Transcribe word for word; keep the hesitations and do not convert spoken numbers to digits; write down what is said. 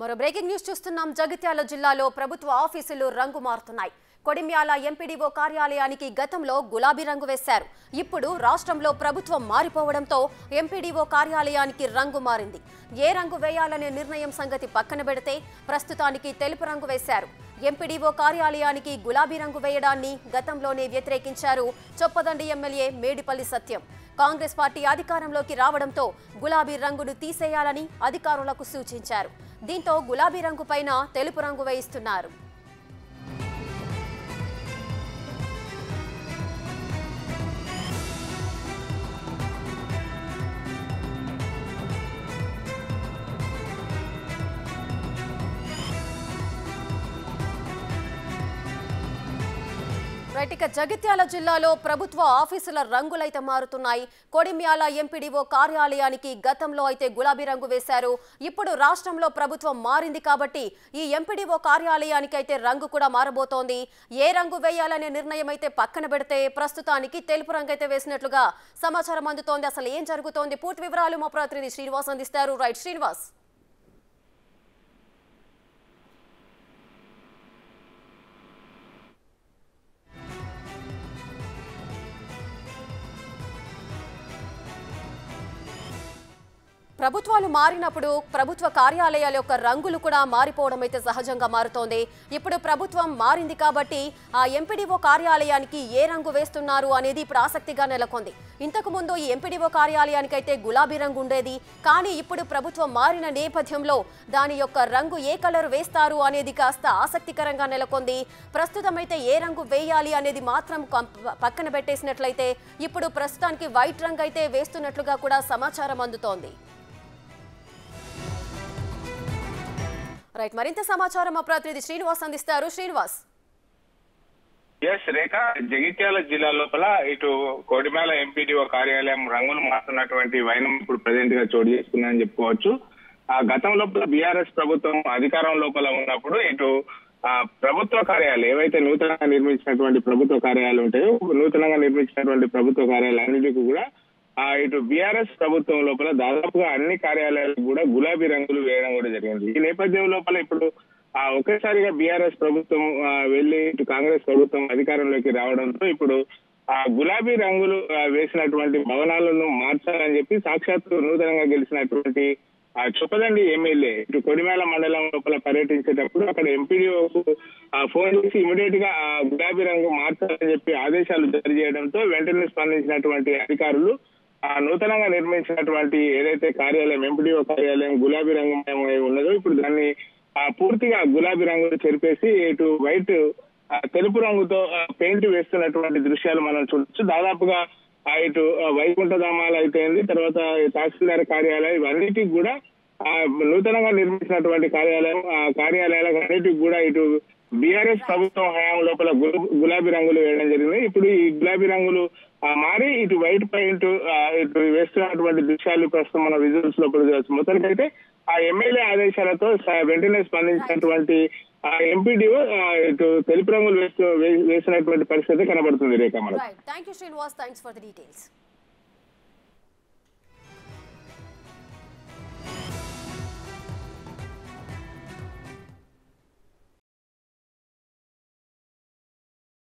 మరో breaking news చూస్తున్నాం. జగిత్యాల జిల్లాలో ప్రభుత్వ ఆఫీసులు రంగు మారుతున్నాయి. కొడిమ్యాల ఎంపీడీఓ కార్యాలయానికి గతంలో గులాబీ రంగు వేశారు. ఇప్పుడు రాష్ట్రంలో ప్రభుత్వం మారిపోవడంతో ఎంపీడీఓ కార్యాలయానికి రంగు మారింది. ఏ రంగు వేయాలనే నిర్ణయం సంగతి పక్కన పెడితే ప్రస్తుతానికి తెలుపు రంగు వేశారు. ఎంపీడీఓ కార్యాలయానికి గులాబీ రంగు వేయడాన్ని గతంలోనే వ్యతిరేకించారు చొప్పదండి ఎమ్మెల్యే మేడిపల్లి సత్యం. కాంగ్రెస్ పార్టీ అధికారంలోకి రావడంతో గులాబీ రంగును తీసేయాలని అధికారులకు సూచించారు. దీంతో గులాబీ రంగు పైన తెలుపు రంగు వేయిస్తున్నారు. ఇక జగిత్యాల జిల్లాలో ప్రభుత్వ ఆఫీసుల రంగులైతే మారుతున్నాయి. కొడిమ్యాల ఎంపీడీఓ కార్యాలయానికి గతంలో అయితే గులాబీ రంగు వేశారు. ఇప్పుడు రాష్ట్రంలో ప్రభుత్వం మారింది కాబట్టి ఈ ఎంపీడీఓ కార్యాలయానికి అయితే రంగు కూడా మారబోతోంది. ఏ రంగు వేయాలనే నిర్ణయం అయితే పక్కన పెడితే ప్రస్తుతానికి తెలుపు రంగు అయితే వేసినట్లుగా సమాచారం అందుతోంది. అసలు ఏం జరుగుతోంది? పూర్తి వివరాలు మా ప్రతినిధి శ్రీనివాస్ అందిస్తారు. రైట్ శ్రీనివాస్. ప్రభుత్వాలు మారినప్పుడు ప్రభుత్వ కార్యాలయాల యొక్క రంగులు కూడా మారిపోవడం అయితే సహజంగా మారుతోంది. ఇప్పుడు ప్రభుత్వం మారింది కాబట్టి ఆ ఎంపీడీఓ కార్యాలయానికి ఏ రంగు వేస్తున్నారు అనేది ఇప్పుడు ఆసక్తిగా నెలకొంది. ఇంతకు ముందు ఈ ఎంపీడీఓ కార్యాలయానికి అయితే గులాబీ రంగు ఉండేది. కానీ ఇప్పుడు ప్రభుత్వం మారిన నేపథ్యంలో దాని యొక్క రంగు ఏ కలర్ వేస్తారు అనేది కాస్త ఆసక్తికరంగా నెలకొంది. ప్రస్తుతం అయితే ఏ రంగు వేయాలి అనేది మాత్రం పక్కన పెట్టేసినట్లయితే ఇప్పుడు ప్రస్తుతానికి వైట్ రంగు అయితే వేస్తున్నట్లుగా కూడా సమాచారం అందుతోంది. రైట్, మరింత సమాచారం మా ప్రతినిధి శ్రీనివాస్ అందిస్తారు. శ్రీనివాస్. ఎస్ రేఖ, జగిత్యాల జిల్లా లోపల ఇటు కొడిమ్యాల ఎంపీడీఓ కార్యాలయం రంగులు మారుతున్నటువంటి వైనం ఇప్పుడు ప్రజెంట్ గా చోటు చేసుకుందని చెప్పుకోవచ్చు. ఆ గతం లోపల బీఆర్ఎస్ ప్రభుత్వం అధికారం లోపల ఉన్నప్పుడు ఇటు ఆ ప్రభుత్వ కార్యాలయాలు ఏవైతే నూతనంగా నిర్మించినటువంటి ప్రభుత్వ కార్యాలయాలు ఉంటాయో నూతనంగా నిర్మించినటువంటి ప్రభుత్వ కార్యాలయాలన్నిటికీ కూడా ఆ ఇటు బీఆర్ఎస్ ప్రభుత్వం లోపల దాదాపుగా అన్ని కార్యాలయాలకు కూడా గులాబీ రంగులు వేయడం కూడా జరిగింది. ఈ నేపథ్యం లోపల ఇప్పుడు ఆ ఒకేసారిగా బీఆర్ఎస్ ప్రభుత్వం వెళ్లి ఇటు కాంగ్రెస్ ప్రభుత్వం అధికారంలోకి రావడంతో ఇప్పుడు ఆ గులాబీ రంగులు వేసినటువంటి భవనాలను మార్చాలని చెప్పి సాక్షాత్తు నూతనంగా గెలిచినటువంటి ఆ చొప్పదండి ఎమ్మెల్యే ఇటు కొడిమ్యాల మండలం లోపల పర్యటించేటప్పుడు అక్కడ ఎంపీడీఓకు ఫోన్ చేసి ఇమీడియట్ గా ఆ గులాబీ రంగు మార్చాలని చెప్పి ఆదేశాలు జారీ చేయడంతో వెంటనే స్పందించినటువంటి అధికారులు ఆ నూతనంగా నిర్మించినటువంటి ఏదైతే కార్యాలయం ఎంపీడీఓ కార్యాలయం గులాబీ రంగు ఉన్నదో ఇప్పుడు దాన్ని ఆ పూర్తిగా గులాబీ రంగులు చెరిపేసి ఇటు వైట్ తెలుపు రంగుతో పెయింట్ వేస్తున్నటువంటి దృశ్యాలు మనం చూడొచ్చు. దాదాపుగా ఇటు వైకుంఠధామాలు అయిపోయింది, తర్వాత తహసీల్దార్ కార్యాలయం ఇవన్నిటికి కూడా ఆ నూతనంగా నిర్మించినటువంటి కార్యాలయం ఆ కార్యాలయాలకు అన్నిటికి కూడా ఇటు బీఆర్ఎస్ ప్రభుత్వం హయాం లోపల గులాబీ రంగులు వేయడం జరిగింది. ఇప్పుడు ఈ గులాబీ రంగులు మారి ఇటు వైట్ పెయింట్ ఇటు వేస్తున్నటువంటి దృశ్యాలు ప్రస్తుతం మన విజువల్స్ లోపల చూడవచ్చు. మొత్తానికైతే ఆ ఎమ్మెల్యే ఆదేశాలతో వెంటనే స్పందించినటువంటి ఆ ఎంపీడీఓ ఇటు తెలుపు రంగులు వేస్తూ వేసినటువంటి పరిస్థితి కనబడుతుంది. Rekha. Thank you Srinivas, thanks for the details.